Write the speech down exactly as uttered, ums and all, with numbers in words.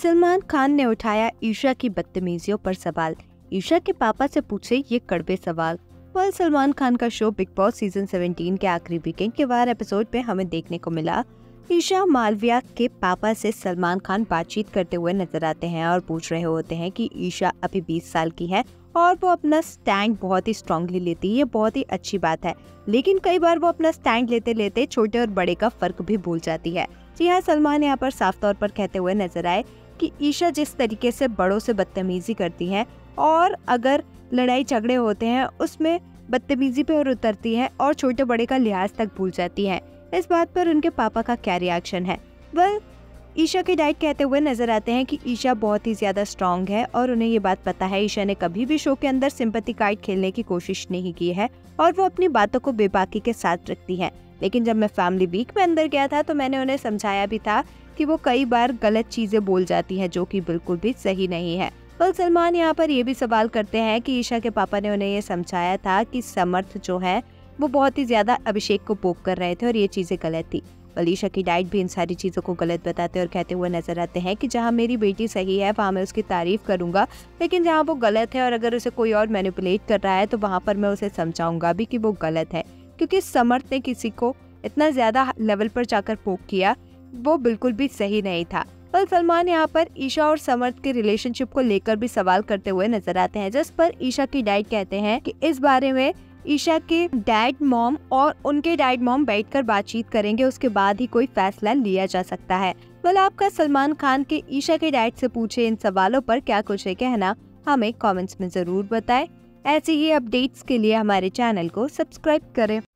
सलमान खान ने उठाया ईशा की बदतमीजियों पर सवाल। ईशा के पापा से पूछे ये कड़वे सवाल। वह सलमान खान का शो बिग बॉस सीजन सत्रह के आखिरी वीकेंड के वार एपिसोड पे हमें देखने को मिला। ईशा मालविया के पापा से सलमान खान बातचीत करते हुए नजर आते हैं और पूछ रहे होते हैं कि ईशा अभी बीस साल की है और वो अपना स्टैंड बहुत ही स्ट्रांगली लेती है। ये बहुत ही अच्छी बात है, लेकिन कई बार वो अपना स्टैंड लेते लेते छोटे और बड़े का फर्क भी भूल जाती है। जी हाँ, सलमान यहाँ पर साफ तौर पर कहते हुए नजर आए कि ईशा जिस तरीके से बड़ों से बदतमीजी करती है और अगर लड़ाई झगड़े होते हैं उसमें बदतमीजी पे और उतरती है और छोटे बड़े का लिहाज तक भूल जाती है। इस बात पर उनके पापा का क्या रिएक्शन है? वह ईशा के डैड कहते हुए नजर आते हैं कि ईशा बहुत ही ज्यादा स्ट्रांग है और उन्हें ये बात पता है ईशा ने कभी भी शो के अंदर सिंपैथी कार्ड खेलने की कोशिश नहीं की है और वो अपनी बातों को बेबाकी के साथ रखती है। लेकिन जब मैं फैमिली वीक में अंदर गया था तो मैंने उन्हें समझाया भी था कि वो कई बार गलत चीजें बोल जाती हैं जो कि बिल्कुल भी सही नहीं है। कल सलमान यहाँ पर ये भी सवाल करते हैं कि ईशा के पापा ने उन्हें ये समझाया था कि समर्थ जो है वो बहुत ही ज्यादा अभिषेक को पोक कर रहे थे और ये चीजें गलत थी। ईशा की डैड भी इन सारी चीज़ों को गलत बताते और कहते हुए नजर आते हैं कि जहां मेरी बेटी सही है वहां मैं उसकी तारीफ करूंगा, लेकिन जहां वो गलत है और अगर उसे कोई और मैनिपुलेट कर रहा है तो वहां पर मैं उसे समझाऊंगा भी कि वो गलत है। क्योंकि समर्थ ने किसी को इतना ज्यादा लेवल पर जाकर पोक किया वो बिल्कुल भी सही नहीं था। कल सलमान यहाँ पर ईशा और समर्थ के रिलेशनशिप को लेकर भी सवाल करते हुए नजर आते हैं, जिस पर ईशा की डैड कहते हैं कि इस बारे में ईशा के डैड मॉम और उनके डैड मॉम बैठकर बातचीत करेंगे, उसके बाद ही कोई फैसला लिया जा सकता है। well, आपका सलमान खान के ईशा के डैड से पूछे इन सवालों पर क्या कुछ है कहना, हमें कमेंट्स में जरूर बताएं। ऐसे ही अपडेट्स के लिए हमारे चैनल को सब्सक्राइब करें।